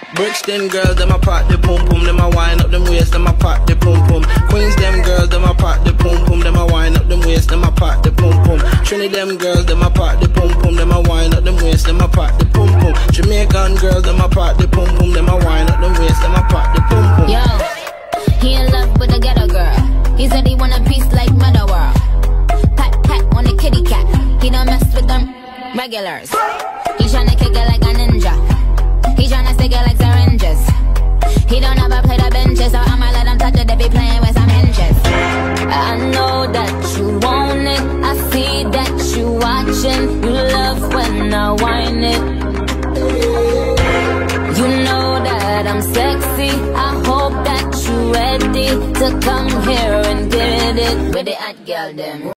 Brixton girls, them a pop the pum pum, them a wind up them waist, them a pop the pum pum. Queens them girls, them a pop the pum pum, them a wind up them waist, them a pop the pum pum. Trinity them girls, them a pop the pum pum, them a wind up them waist, them a pop the pum pum. Jamaican girls, them a pop the pum pum, them a wind up them waist, them a pop the pum pum. Yo, he in love with a ghetto girl. He said he want a piece like Mother World. Pat pat on the kitty cat. He don't mess with them regulars. He tryna kick it like a ninja. He tryna stick it like syringes. He don't ever play the benches, so I'ma let him touch it. They be playing with some hinges. I know that you want it. I see that you watching. You love when I whine it. You know that I'm sexy. I hope that you ready to come here and get it with the hot girl them.